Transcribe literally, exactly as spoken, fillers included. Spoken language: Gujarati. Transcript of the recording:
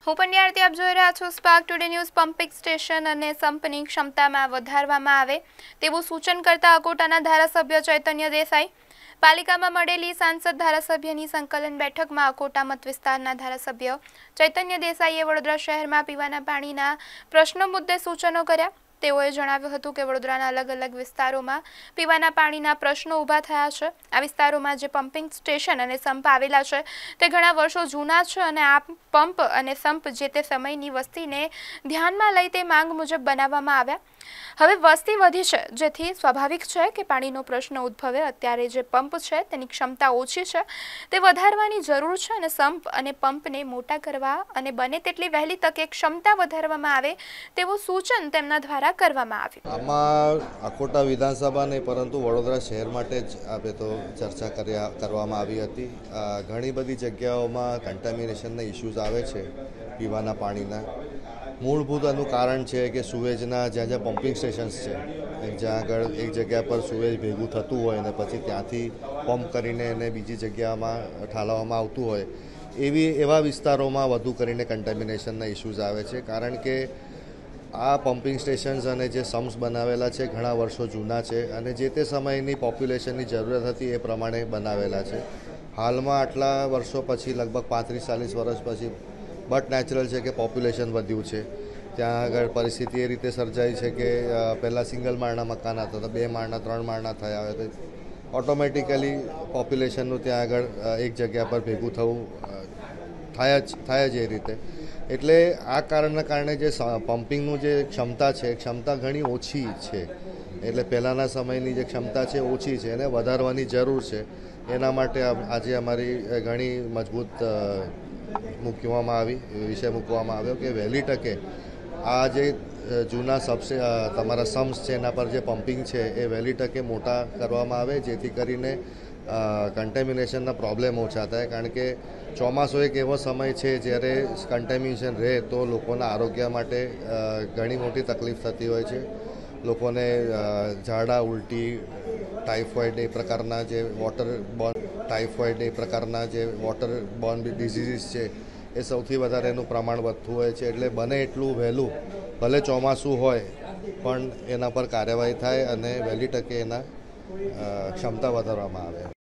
હું પંડ્યારતી આપ જોઈ રહ્યા છો spark today news. Pumping station અને સંપની ક્ષમતામાં વધારવામાં આવે તેવું સૂચન કરતા અકોટાના ધારાસભ્ય ચૈતન્ય દેસાઈ। પાલિકામાં મળેલી સાંસદ ધારાસભ્યની સંકલન બેઠકમાં અકોટા મત વિસ્તારના ધારાસભ્ય ચૈતન્ય દેસાઈએ વડોદરા શહેરમાં પીવાના પાણીના પ્રશ્નો મુદ્દે સૂચનો કર્યા। તેઓએ જણાવ્યું હતું કે વડોદરાના અલગ અલગ વિસ્તારોમાં પીવાના પાણીના પ્રશ્નો ઊભા થયા છે। આ વિસ્તારોમાં જે પમ્પિંગ સ્ટેશન અને સંપ આવેલા છે તે ઘણા વર્ષો જૂના છે અને આ પંપ અને સંપ જે તે સમયની વસ્તીને ધ્યાનમાં લઈ તે માંગ મુજબ બનાવવામાં આવ્યા। હવે વસ્તી વધી છે જેથી સ્વાભાવિક છે કે પાણીનો પ્રશ્ન ઉદ્ભવે। અત્યારે જે પંપ છે તેની ક્ષમતા ઓછી છે, તે વધારવાની જરૂર છે અને સંપ અને પંપને મોટા કરવા અને બને તેટલી વહેલી તકે ક્ષમતા વધારવામાં આવે તેવું સૂચન તેમના દ્વારા કરવામાં આવ્યું। આમાં અકોટા વિધાનસભા નહીં પરંતુ વડોદરા શહેર માટે જ આપણે તો ચર્ચા કર્યા કરવામાં આવી હતી। ઘણી બધી જગ્યાઓમાં કન્ટામિનેશનના ઇસ્યુઝ આવે છે પીવાના પાણીના। મૂળભૂત આનું કારણ છે કે સુવેજના જ્યાં જ્યાં પમ્પિંગ સ્ટેશન્સ છે, જ્યાં આગળ એક જગ્યા પર સુવેજ ભેગું થતું હોય અને પછી ત્યાંથી પમ્પ કરીને એને બીજી જગ્યામાં ઠાલવવામાં આવતું હોય, એવી એવા વિસ્તારોમાં વધુ કરીને કન્ટામિનેશનના ઇસ્યુઝ આવે છે। કારણ કે આ પમ્પિંગ સ્ટેશન્સ અને જે સમ્પ્સ બનાવેલા છે ઘણા વર્ષો જૂના છે અને જે તે સમયની પોપ્યુલેશનની જરૂરત હતી એ પ્રમાણે બનાવેલા છે। હાલમાં આટલા વર્ષો પછી લગભગ પાંત્રીસ ચાલીસ વર્ષ પછી બટ નેચરલ છે કે પોપ્યુલેશન વધ્યું છે। ત્યાં આગળ પરિસ્થિતિ એ રીતે સર્જાઈ છે કે પહેલાં સિંગલ માળના મકાન હતા તો બે માળના ત્રણ માળના થયા હોય તો ઓટોમેટિકલી પોપ્યુલેશનનું ત્યાં આગળ એક જગ્યા પર ભેગું થવું થાય જ થાય જ એ રીતે। એટલે આ કારણના કારણે જે પમ્પિંગનું જે ક્ષમતા છે ક્ષમતા ઘણી ઓછી છે। એટલે પહેલાંના સમયની જે ક્ષમતા છે ઓછી છે એને વધારવાની જરૂર છે। એના માટે આજે અમારી ઘણી મજબૂત મૂકવામાં આવી વિષય મૂકવામાં આવ્યો કે વહેલી તકે આ જે જૂના સબસે તમારા સમ્સ છે એના પર જે પમ્પિંગ છે એ વહેલી તકે મોટા કરવામાં આવે જેથી કરીને કન્ટેમિનેશનના પ્રોબ્લેમ ઓછા થાય। કારણ કે ચોમાસો એક એવો સમય છે જ્યારે કન્ટેમિનેશન રહે તો લોકોના આરોગ્ય માટે ઘણી મોટી તકલીફ થતી હોય છે। લોકોને ઝાડા ઉલટી ટાઇફોઇડ એ પ્રકારના જે વોટર બોર્ન ટાઇફોઇડ એ પ્રકારના જે વોટર બોર્ન ડિઝીઝીસ છે એ સૌથી વધારે એનું પ્રમાણ વધતું હોય છે। એટલે બને એટલું વહેલું ભલે ચોમાસું હોય પણ એના પર કાર્યવાહી થાય અને વહેલી તકે એના ક્ષમતા વધારવામાં આવે।